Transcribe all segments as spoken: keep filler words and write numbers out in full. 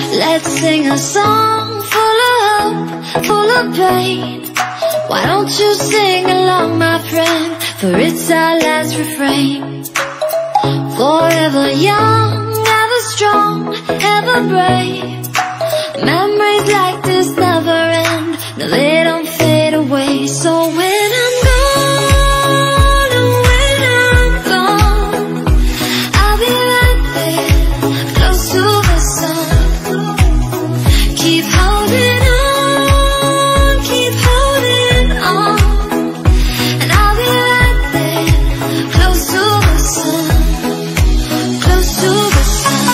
Let's sing a song full of hope, full of pain. Why don't you sing along, my friend, for it's our last refrain. Forever young, ever strong, ever brave. Memories like this never end, no, they don't fade away. So when I'm gone, and when I'm gone, I'll be right there, close to the sun. Keep holding on, keep holding on, and I'll be right there, close to the sun, close to the sun.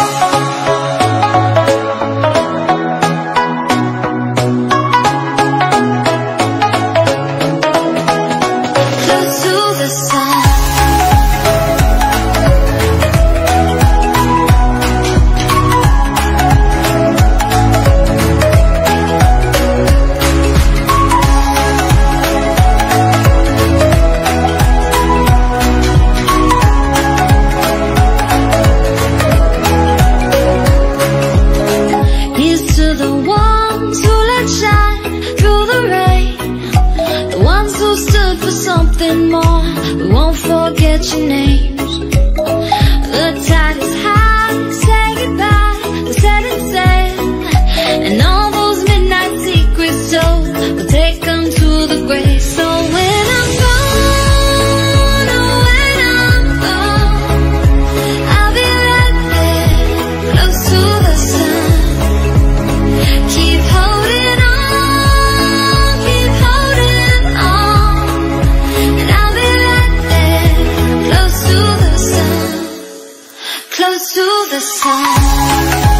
Close to the sun. Here's to the ones who let shine through the rain, the ones who stood for something more. We won't forget your names. The tide is high, say goodbye, we're setting sail, and all those midnight secrets told, we'll take them to the grave. So when I'm gone, oh when I'm gone, I'll be right there, close to the sun. Keep holding on, keep holding on, and I'll be right there, close to the sun, close to the sun.